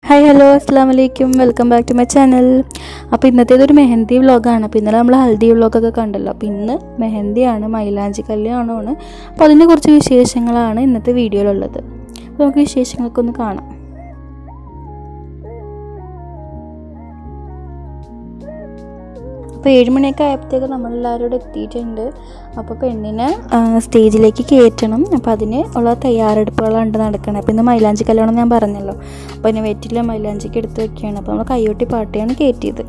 Hi hello അസ്സാം വലൈക്കും welcome back to my channel. അപ്പോൾ ഇന്നത്തേതൊരു മെഹന്തി വ്ളോഗാണ്. അപ്പോൾ ഇന്നലെ നമ്മൾ ഹൽദി വ്ളോഗൊക്കെ കണ്ടല്ലോ. അപ്പോൾ ഇന്ന് മെഹന്തിയാണ്, മൈലാഞ്ചി കല്യാണമാണ്. അപ്പോൾ അതിൻ്റെ കുറച്ച് വിശേഷങ്ങളാണ് ഇന്നത്തെ വീഡിയോയിലുള്ളത്. അപ്പോൾ നമുക്ക് വിശേഷങ്ങളൊക്കെ ഒന്ന് കാണാം. അപ്പോൾ 7 മണിയൊക്കെ ആയപ്പോഴത്തേക്ക് നമ്മളെല്ലാവരും ഇവിടെ എത്തിയിട്ടുണ്ട്. അപ്പോൾ പെണ്ണിനെ സ്റ്റേജിലേക്ക് കയറ്റണം. അപ്പോൾ അതിന് ഉള്ള തയ്യാറെടുപ്പുകളാണ് നടക്കുന്നത്. അപ്പോൾ ഇന്ന് മൈലാഞ്ചി കല്യാണം ഞാൻ പറഞ്ഞല്ലോ. അപ്പോൾ അതിന് വെറ്റില മൈലാഞ്ചിക്ക് എടുത്ത് വെക്കുകയാണ്. അപ്പോൾ നമ്മൾ കയ്യോട്ടി പാട്ടിയാണ് കയറ്റിയത്.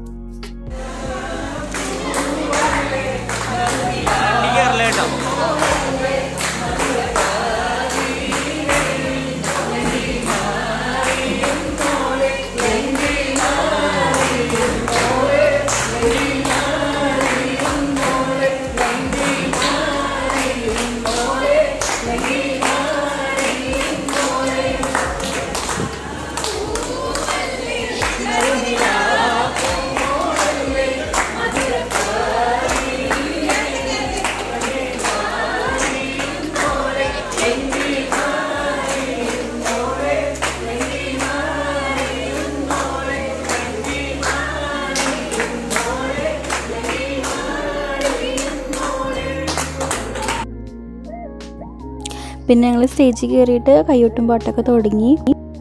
പിന്നെ ഞങ്ങൾ സ്റ്റേജിൽ കയറിയിട്ട് കയ്യൊട്ടും പാട്ടൊക്കെ തുടങ്ങി.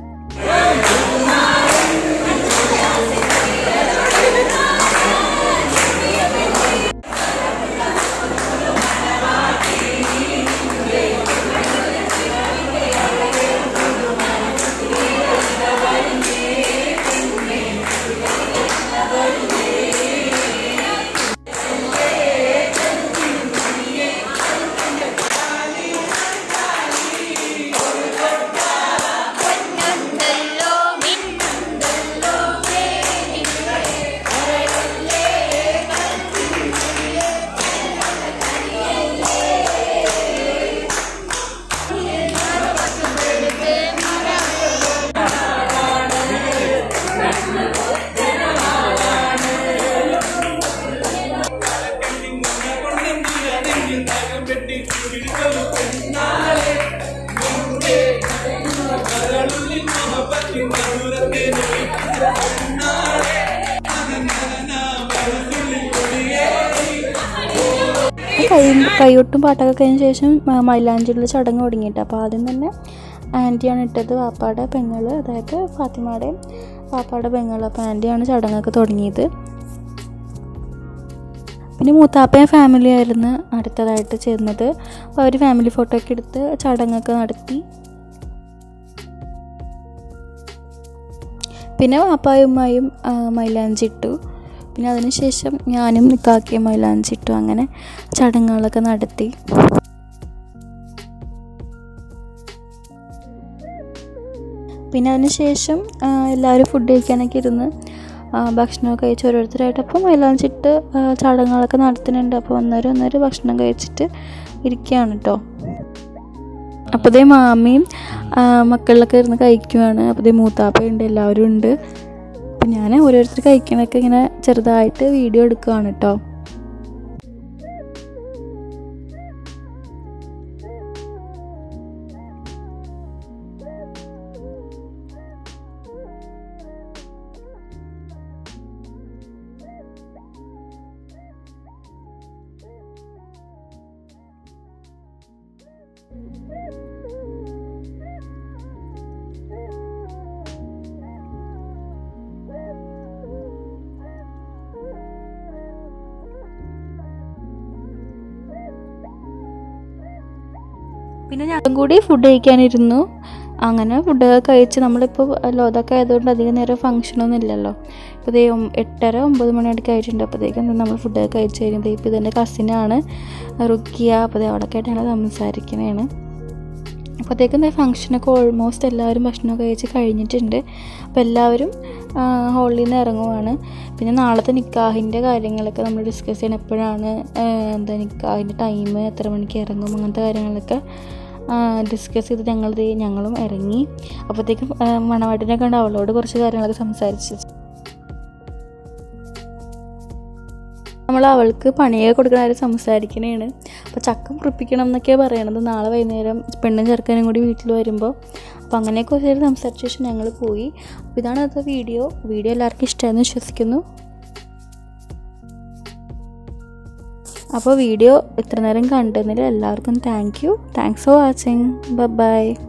കയ്യൊട്ടും പാട്ടൊക്കെ കഴിഞ്ഞ ശേഷം മൈലാഞ്ചിയുള്ള ചടങ്ങ് തുടങ്ങിയിട്ട്. അപ്പോൾ ആദ്യം തന്നെ ആൻറ്റിയാണ് ഇട്ടത്, വാപ്പാടെ പെങ്ങൾ, അതായത് ഫാത്തിമയുടെയും വാപ്പാടെ പെങ്ങൾ. അപ്പോൾ ആൻറ്റിയാണ് ചടങ്ങൊക്കെ തുടങ്ങിയത്. പിന്നെ മൂത്താപ്പയും ഫാമിലി ആയിരുന്നു അടുത്തതായിട്ട് ചേർന്നത്. അപ്പോൾ അവർ ഫാമിലി ഫോട്ടോ ഒക്കെ എടുത്ത് ചടങ്ങൊക്കെ നടത്തി. പിന്നെ വാപ്പായും ഉമ്മായും മൈലാഞ്ചി ഇട്ടു. പിന്നെ അതിനുശേഷം ഞാനും നിക്കാക്കിയ മൈലാഞ്ചി ഇട്ടു. അങ്ങനെ ചടങ്ങുകളൊക്കെ നടത്തി. പിന്നെ അതിനുശേഷം എല്ലാവരും ഫുഡ് കഴിക്കാനൊക്കെ ഇരുന്ന് ഭക്ഷണമൊക്കെ കഴിച്ച് ഓരോരുത്തരായിട്ട് അപ്പോൾ മൈലാഞ്ചിട്ട് ചടങ്ങുകളൊക്കെ നടത്തുന്നുണ്ട്. അപ്പോൾ ഒന്നേരം ഭക്ഷണം കഴിച്ചിട്ട് ഇരിക്കുകയാണ് കേട്ടോ. അപ്പോൾ ഇതേ മാമിയും മക്കളിലൊക്കെ ഇരുന്ന് കഴിക്കുവാണ്. അപ്പോൾ ഇതേ മൂത്താപ്പയുണ്ട്, എല്ലാവരും ഉണ്ട്. അപ്പം ഞാൻ ഓരോരുത്തർ കഴിക്കണൊക്കെ ഇങ്ങനെ ചെറുതായിട്ട് വീഡിയോ എടുക്കുകയാണ് കേട്ടോ. പിന്നെ ഞങ്ങളും കൂടി ഫുഡ് കഴിക്കാനിരുന്നു. അങ്ങനെ ഫുഡൊക്കെ കഴിച്ച് നമ്മളിപ്പോൾ ലോതൊക്കെ ആയതുകൊണ്ട് അധികം നേരം ഫംഗ്ഷനൊന്നും ഇല്ലല്ലോ. ഇപ്പോൾ ഇതേ 8:30-9 മണിയൊക്കെ ആയിട്ടുണ്ട്. അപ്പോഴത്തേക്കും നമ്മൾ ഫുഡൊക്കെ കഴിച്ച് കഴിഞ്ഞത്. ഇപ്പോൾ ഇതെൻ്റെ കസിനാണ് റുക്കിയ. അപ്പോൾ അവിടെയൊക്കെ ആയിട്ട് ഞങ്ങൾ സംസാരിക്കുന്നതാണ്. അപ്പോഴത്തേക്കും ഫംഗ്ഷനൊക്കെ ഓൾമോസ്റ്റ് എല്ലാവരും ഭക്ഷണമൊക്കെ കഴിച്ച് കഴിഞ്ഞിട്ടുണ്ട്. അപ്പോൾ എല്ലാവരും ഹോളിൽ നിന്ന് ഇറങ്ങുവാണ്. പിന്നെ നാളത്തെ നിക്കാഹിൻ്റെ കാര്യങ്ങളൊക്കെ നമ്മൾ ഡിസ്കസ് ചെയ്യണം. എപ്പോഴാണ് നിക്കാഹിൻ്റെ ടൈം, എത്ര മണിക്ക് ഇറങ്ങും, അങ്ങനത്തെ കാര്യങ്ങളൊക്കെ ഡിസ്കസ് ചെയ്ത് ഞങ്ങളും ഇറങ്ങി. അപ്പോഴത്തേക്കും മണവാട്ടിനെ കണ്ട് അവളോട് കുറച്ച് കാര്യങ്ങളൊക്കെ സംസാരിച്ചു. നമ്മൾ അവൾക്ക് പണിയൊക്കെ കൊടുക്കുന്ന കാര്യം സംസാരിക്കണേണ്. അപ്പോൾ ചക്ക മുറിപ്പിക്കണം എന്നൊക്കെയാണ് പറയണത്. നാളെ വൈകുന്നേരം പെണ്ണും ചെറുക്കനും കൂടി വീട്ടിൽ വരുമ്പോൾ. അപ്പോൾ അങ്ങനെയൊക്കെ കുറച്ച് സംസാരിച്ച ശേഷം ഞങ്ങൾ പോയി. അപ്പോൾ ഇതാണ് അത് വീഡിയോ എല്ലാവർക്കും ഇഷ്ടമായെന്ന് വിശ്വസിക്കുന്നു. അപ്പോൾ വീഡിയോ ഇത്ര നേരം കണ്ടതിൽ എല്ലാവർക്കും താങ്ക്സ് ഫോർ വാച്ചിങ്. ബൈ.